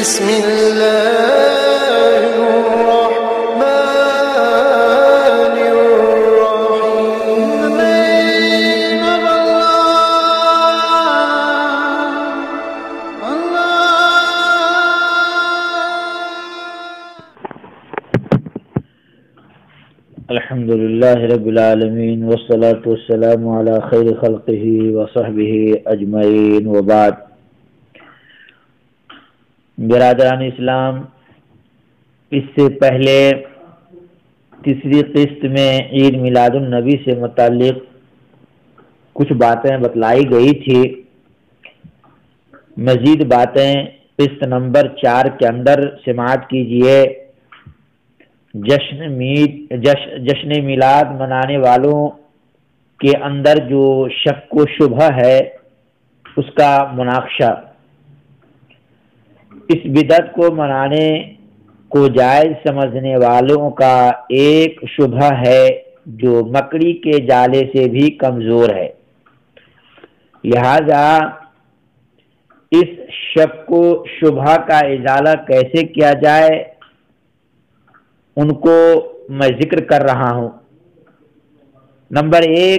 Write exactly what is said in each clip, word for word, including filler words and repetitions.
بسم الله الرحمن الرحيم الحمد لله رب العالمين والصلاة والسلام على خير خلقه وصحبه اجمعین وبعد۔ برادران اسلام، اس سے پہلے تیسری قسط میں عید میلاد النبی سے متعلق کچھ باتیں بتلائی گئی تھی۔ مزید باتیں قسط نمبر چار کے اندر سماعت کیجئے۔ جشن مید جشن, جشن میلاد منانے والوں کے اندر جو شک و شبہ ہے اس کا مناقشہ، اس بدعت کو منانے کو جائز سمجھنے والوں کا ایک شبہ ہے جو مکڑی کے جالے سے بھی کمزور ہے، لہذا اس شک و شبہ کا ازالہ کیسے کیا جائے ان کو میں ذکر کر رہا ہوں۔ نمبر ایک،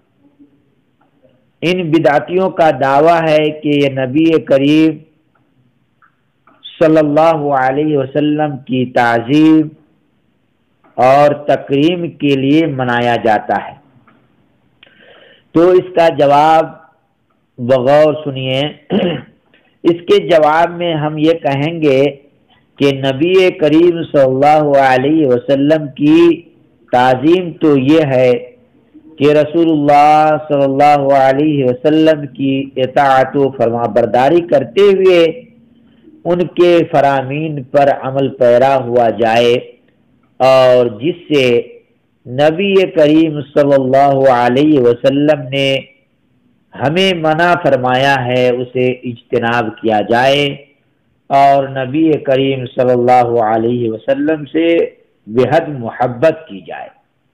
ان بدعتیوں کا دعویٰ ہے کہ یہ نبی کریم صلی اللہ علیہ وسلم کی تعظیم اور تکریم کے لیے منایا جاتا ہے۔ تو اس کا جواب بغور سنیے۔ اس کے جواب میں ہم یہ کہیں گے کہ نبی کریم صلی اللہ علیہ وسلم کی تعظیم تو یہ ہے کہ رسول اللہ صلی اللہ علیہ وسلم کی اطاعت و فرما برداری کرتے ہوئے ان کے فرامین پر عمل پیرا ہوا جائے، اور جس سے نبی کریم صلی اللہ علیہ وسلم نے ہمیں منع فرمایا ہے اسے اجتناب کیا جائے، اور نبی کریم صلی اللہ علیہ وسلم سے بے حد محبت کی جائے۔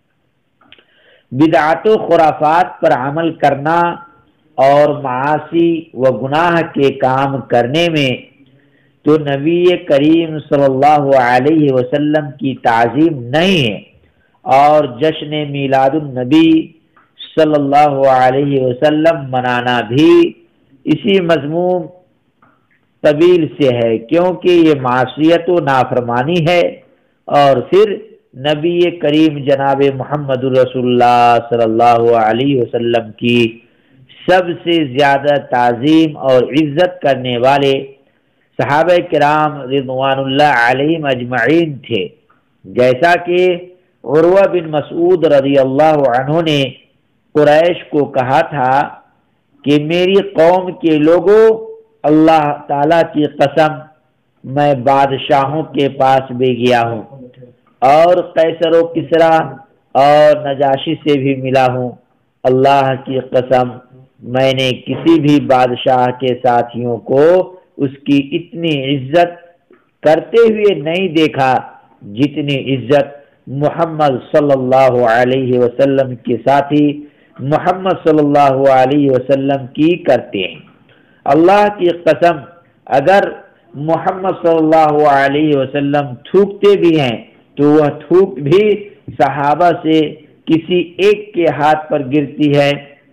بدعات و خرافات پر عمل کرنا اور معاصی و گناہ کے کام کرنے میں تو نبی کریم صلی اللہ علیہ وسلم کی تعظیم نہیں ہے، اور جشن میلاد النبی صلی اللہ علیہ وسلم منانا بھی اسی مضمون طویل سے ہے، کیونکہ یہ معصیت و نافرمانی ہے، اور پھر نبی کریم جناب محمد رسول اللہ صلی اللہ علیہ وسلم کی سب سے زیادہ تعظیم اور عزت کرنے والے صحابہ کرام رضوان اللہ علیہم اجمعین تھے، جیسا کہ عروہ بن مسعود رضی اللہ عنہ نے قریش کو کہا تھا کہ میری قوم کے لوگوں، اللہ تعالیٰ کی قسم میں بادشاہوں کے پاس بھی گیا ہوں اور قیصر و کسریٰ اور نجاشی سے بھی ملا ہوں، اللہ کی قسم میں نے کسی بھی بادشاہ کے ساتھیوں کو اس کی اتنی عزت کرتے ہوئے نہیں دیکھا جتنی عزت محمد صلی اللہ علیہ وسلم کے ساتھی محمد صلی اللہ علیہ وسلم کی کرتے ہیں۔ اللہ کی قسم اگر محمد صلی اللہ علیہ وسلم تھوکتے بھی ہیں تو وہ تھوک بھی صحابہ سے کسی ایک کے ہاتھ پر گرتی ہے،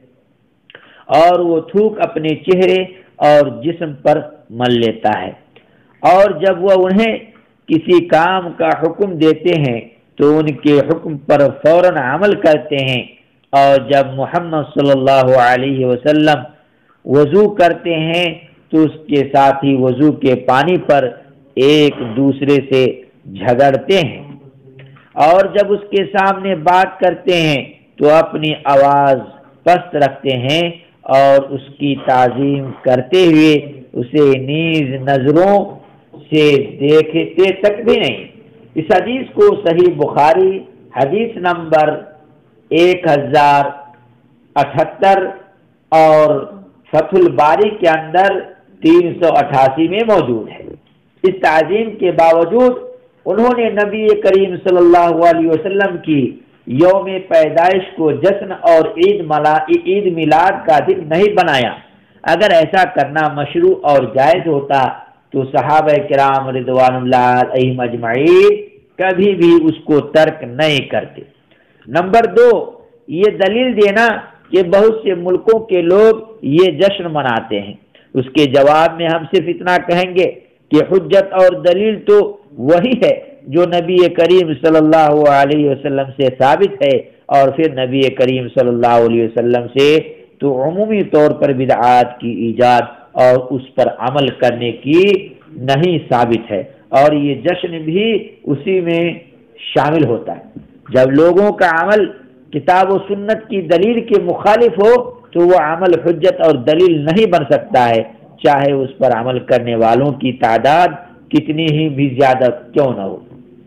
اور وہ تھوک اپنے چہرے اور جسم پر مل لیتا ہے، اور جب وہ انہیں کسی کام کا حکم دیتے ہیں تو ان کے حکم پر فوراً عمل کرتے ہیں، اور جب محمد صلی اللہ علیہ وسلم وضو کرتے ہیں تو اس کے ساتھ ہی وضو کے پانی پر ایک دوسرے سے جھگڑتے ہیں، اور جب اس کے سامنے بات کرتے ہیں تو اپنی آواز پست رکھتے ہیں اور اس کی تعظیم کرتے ہوئے اسے نیز نظروں سے دیکھتے تک بھی نہیں۔ اس حدیث کو صحیح بخاری حدیث نمبر ایک ہزار اٹھہتر اور فتح الباری کے اندر تین سو اٹھاسی میں موجود ہے۔ اس تعظیم کے باوجود انہوں نے نبی کریم صلی اللہ علیہ وسلم کی یوم پیدائش کو جشن اور عید ملا عید میلاد کا دن نہیں بنایا۔ اگر ایسا کرنا مشروع اور جائز ہوتا تو صحابہ کرام رضوان اللہ علیہم اجمعین کبھی بھی اس کو ترک نہیں کرتے۔ نمبر دو، یہ دلیل دینا کہ بہت سے ملکوں کے لوگ یہ جشن مناتے ہیں، اس کے جواب میں ہم صرف اتنا کہیں گے کہ حجت اور دلیل تو وہی ہے جو نبی کریم صلی اللہ علیہ وسلم سے ثابت ہے، اور پھر نبی کریم صلی اللہ علیہ وسلم سے تو عمومی طور پر بدعات کی ایجاد اور اس پر عمل کرنے کی نہیں ثابت ہے، اور یہ جشن بھی اسی میں شامل ہوتا ہے۔ جب لوگوں کا عمل کتاب و سنت کی دلیل کے مخالف ہو تو وہ عمل حجت اور دلیل نہیں بن سکتا ہے، چاہے اس پر عمل کرنے والوں کی تعداد کتنی ہی بھی زیادہ کیوں نہ ہو۔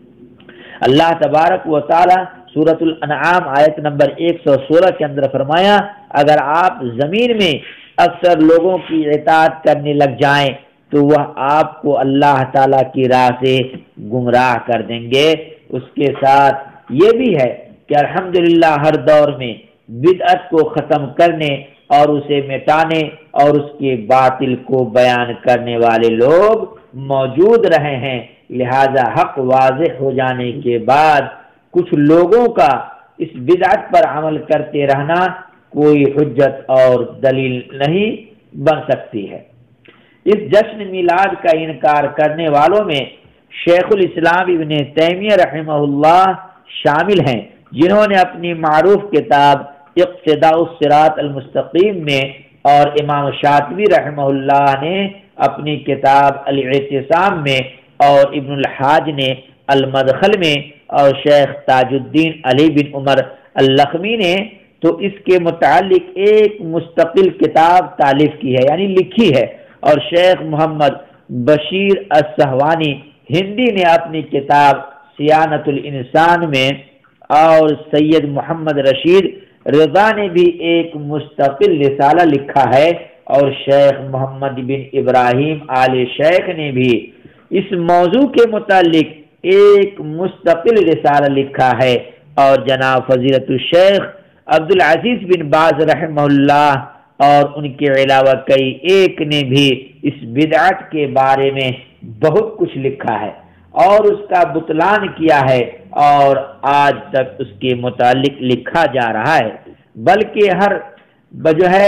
اللہ تبارک و تعالی سورۃ الانعام آیت نمبر ایک سو سولہ کے اندر فرمایا، اگر آپ زمین میں اکثر لوگوں کی اطاعت کرنے لگ جائیں تو وہ آپ کو اللہ تعالیٰ کی راہ سے گمراہ کر دیں گے۔ اس کے ساتھ یہ بھی ہے کہ الحمدللہ ہر دور میں بدعت کو ختم کرنے اور اسے مٹانے اور اس کے باطل کو بیان کرنے والے لوگ موجود رہے ہیں، لہذا حق واضح ہو جانے کے بعد کچھ لوگوں کا اس بدعت پر عمل کرتے رہنا کوئی حجت اور دلیل نہیں بن سکتی ہے۔ اس جشن میلاد کا انکار کرنے والوں میں شیخ الاسلام ابن تیمیہ رحمہ اللہ شامل ہیں، جنہوں نے اپنی معروف کتاب اقتداء الصراط المستقیم میں اور امام شاطبی رحمہ اللہ نے اپنی کتاب الاعتصام میں اور ابن الحاج نے المدخل میں اور شیخ تاج الدین علی بن عمر اللخمی نے تو اس کے متعلق ایک مستقل کتاب تالیف کی ہے، یعنی لکھی ہے، اور شیخ محمد بشیر السہوانی ہندی نے اپنی کتاب سیانت الانسان میں اور سید محمد رشید رضا نے بھی ایک مستقل رسالہ لکھا ہے، اور شیخ محمد بن ابراہیم آل شیخ نے بھی اس موضوع کے متعلق ایک مستقل رسالہ لکھا ہے، اور جناب فضیلت الشیخ عبدالعزیز بن باز رحمہ اللہ اور ان کے علاوہ کئی ایک نے بھی اس بدعت کے بارے میں بہت کچھ لکھا ہے اور اس کا بطلان کیا ہے، اور آج تک اس کے متعلق لکھا جا رہا ہے، بلکہ ہر جو ہے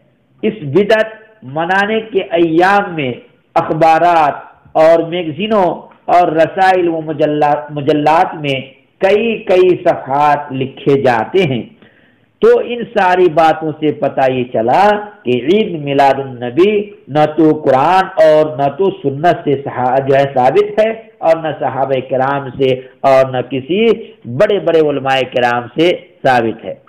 اس بدعت منانے کے ایام میں اخبارات اور میگزینوں اور رسائل و مجلات میں کئی کئی صفحات لکھے جاتے ہیں۔ تو ان ساری باتوں سے پتہ یہ چلا کہ عید میلاد النبی نہ تو قرآن اور نہ تو سنت سے جو ہے ثابت ہے، اور نہ صحابہ کرام سے اور نہ کسی بڑے بڑے علماء کرام سے ثابت ہے۔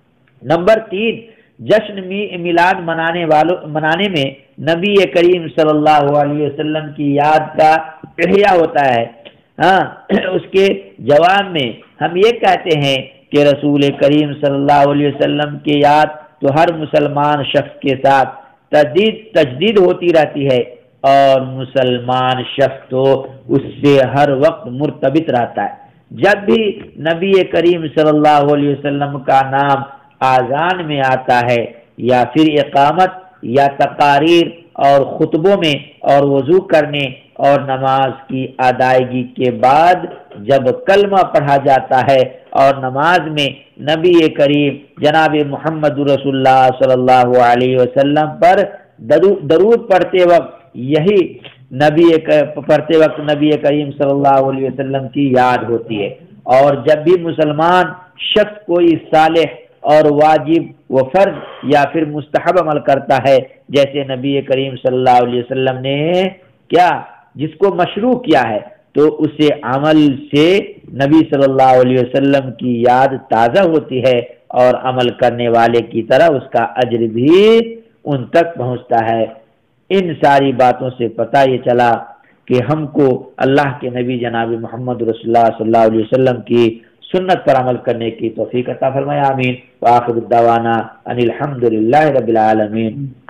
نمبر تین، جشن میلاد منانے والوں منانے میں نبی کریم صلی اللہ علیہ وسلم کی یاد کا احیاء ہوتا ہے۔ ہاں، اس کے جواب میں ہم یہ کہتے ہیں کہ رسول کریم صلی اللہ علیہ وسلم کی یاد تو ہر مسلمان شخص کے ساتھ تجدید تجدید ہوتی رہتی ہے، اور مسلمان شخص تو اس سے ہر وقت مرتبط رہتا ہے۔ جب بھی نبی کریم صلی اللہ علیہ وسلم کا نام آذان میں آتا ہے یا پھر اقامت یا تقاریر اور خطبوں میں اور وضو کرنے اور نماز کی ادائیگی کے بعد جب کلمہ پڑھا جاتا ہے اور نماز میں نبی کریم جناب محمد رسول اللہ صلی اللہ علیہ وسلم پر درود پڑھتے وقت یہی نبی پڑھتے وقت نبی کریم صلی اللہ علیہ وسلم کی یاد ہوتی ہے۔ اور جب بھی مسلمان شخص کوئی صالح اور واجب و فرض یا پھر مستحب عمل کرتا ہے، جیسے نبی کریم صلی اللہ علیہ وسلم نے کیا جس کو مشروع کیا ہے، تو اسے عمل سے نبی صلی اللہ علیہ وسلم کی یاد تازہ ہوتی ہے، اور عمل کرنے والے کی طرح اس کا اجر بھی ان تک پہنچتا ہے۔ ان ساری باتوں سے پتہ یہ چلا کہ ہم کو اللہ کے نبی جناب محمد رسول اللہ صلی اللہ علیہ وسلم کی سنت پر عمل کرنے کی توفیق عطا فرمائے، آمین۔ وآخر الدعوانا ان الحمد للہ رب العالمین۔